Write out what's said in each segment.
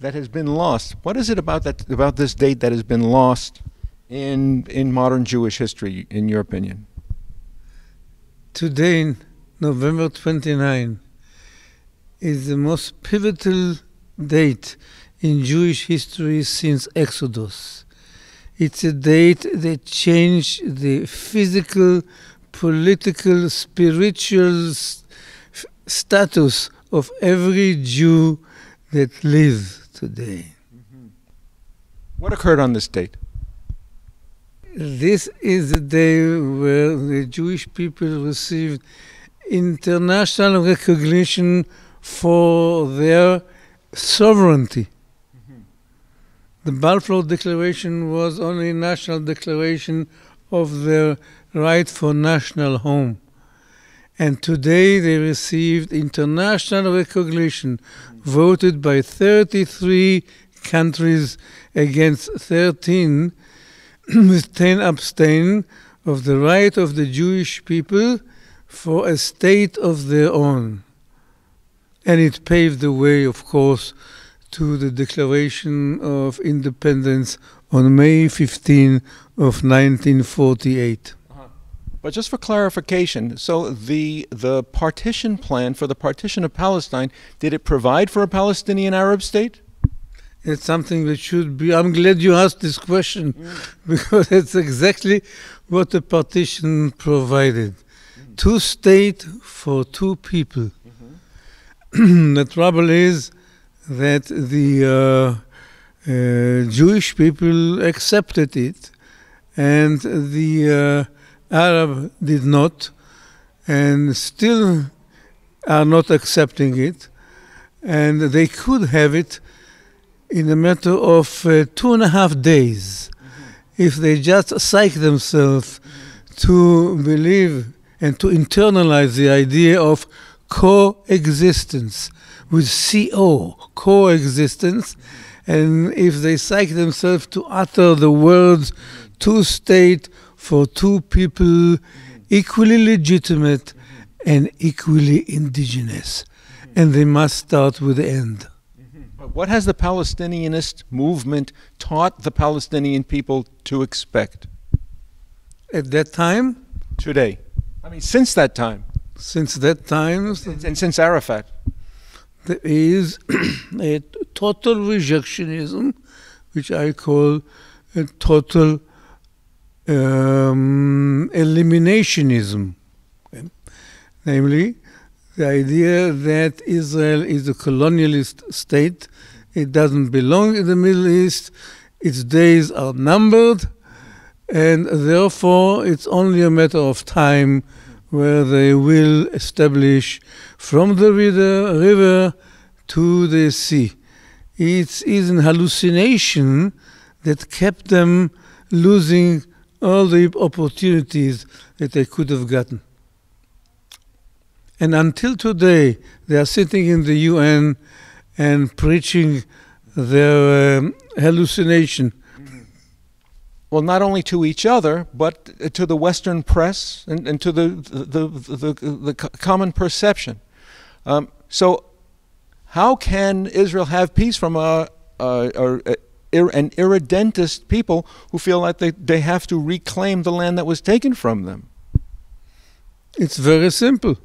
that has been lost? What is it about this date that has been lost in modern Jewish history, in your opinion? Today, November 29, is the most pivotal date in Jewish history since Exodus. It's a date that changed the physical, political, spiritual status of every Jew that lives today. Mm-hmm. What occurred on this date? This is the day where the Jewish people received international recognition for their sovereignty. Mm-hmm. The Balfour Declaration was only a national declaration of their right for national home. And today they received international recognition, voted by 33 countries against 13, with 10 abstain, of the right of the Jewish people for a state of their own. And it paved the way, of course, to the Declaration of Independence on May 15 of 1948. But just for clarification, so the partition plan for the partition of Palestine, did it provide for a Palestinian Arab state? It's something that should be. I'm glad you asked this question, because it's exactly what the partition provided. 2 states for 2 people. The trouble is that the Jewish people accepted it, and the Arab did not, and still are not accepting it, and they could have it in a matter of 2.5 days, if they just psych themselves to believe and to internalize the idea of coexistence with coexistence, and if they psych themselves to utter the words 2 states for 2 people, equally legitimate and equally indigenous, and they must start with the end. What has the Palestinianist movement taught the Palestinian people to expect? At that time? Today. I mean, since that time. Since that time? And since Arafat. There is a total rejectionism, which I call a total eliminationism. Okay? Namely, the idea that Israel is a colonialist state, it doesn't belong in the Middle East, its days are numbered, and therefore it's only a matter of time where they will establish from the river to the sea. It is an hallucination that kept them losing all the opportunities that they could have gotten. And until today, they are sitting in the UN and preaching their hallucination. Well, not only to each other, but to the Western press and to the common perception. So how can Israel have peace from an irredentist people who feel like they have to reclaim the land that was taken from them? It's very simple.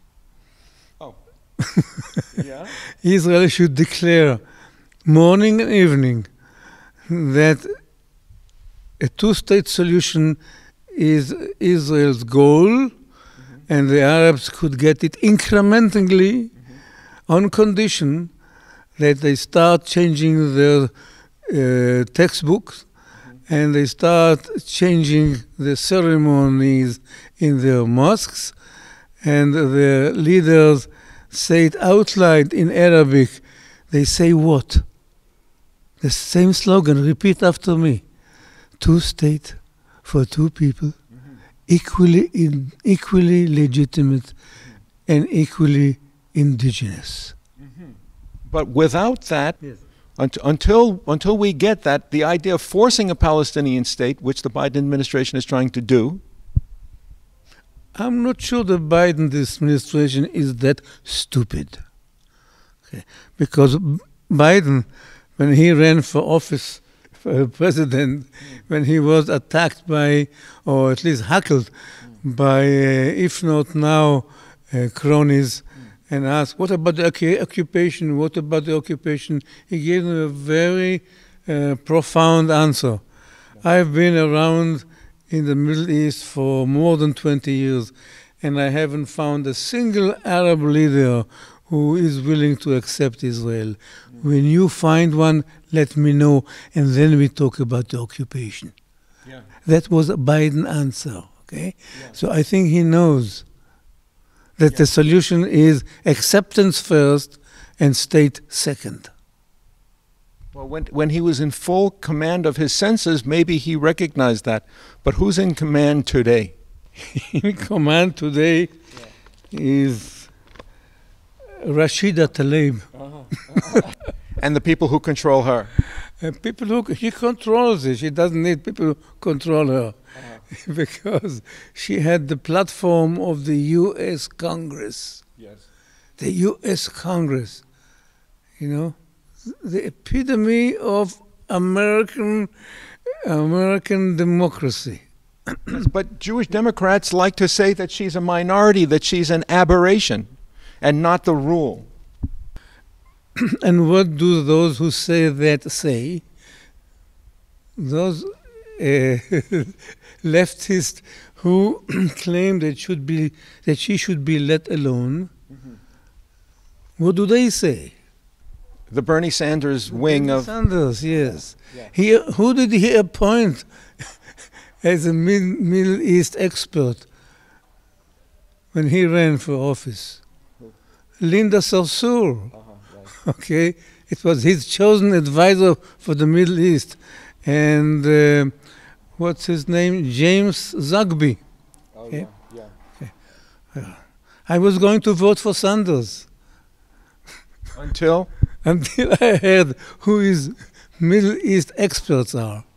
Yeah. Israel should declare morning and evening that a 2-state solution is Israel's goal, and the Arabs could get it incrementally on condition that they start changing their textbooks and they start changing the ceremonies in their mosques, and the leaders say it out loud in Arabic. They say what? The same slogan, repeat after me. 2 states for 2 people, equally legitimate and equally indigenous. But without that, yes, until we get that, the idea of forcing a Palestinian state, which the Biden administration is trying to do, I'm not sure the Biden administration is that stupid. Okay. Because Biden when he ran for office, for president, when he was attacked by, or at least heckled by, if not now, cronies, and asked, what about the occupation? What about the occupation? He gave them a very profound answer. I've been around in the Middle East for more than 20 years, and I haven't found a single Arab leader who is willing to accept Israel. When you find one, let me know, and then we talk about the occupation. Yeah. That was a Biden answer, okay? Yeah. So I think he knows that the solution is acceptance first and state second. Well, when he was in full command of his senses, maybe he recognized that. But who's in command today? In command today is Rashida Tlaib. And the people who control her? People who she controls it. She doesn't need people who control her. Because she had the platform of the U.S. Congress. Yes. The U.S. Congress. You know, the epitome of American democracy. But Jewish Democrats like to say that she's a minority, that she's an aberration, and not the rule. And what do those who say that say? Those leftists who claim that she should be let alone. What do they say? The Bernie Sanders wing of... Sanders, yes. Yeah. Who did he appoint as a Middle East expert when he ran for office? Linda Sarsour. Right. Okay, it was his chosen advisor for the Middle East. And what's his name? James Zogby. Oh, yeah. Okay. I was going to vote for Sanders. Until? Until I heard who his Middle East experts are.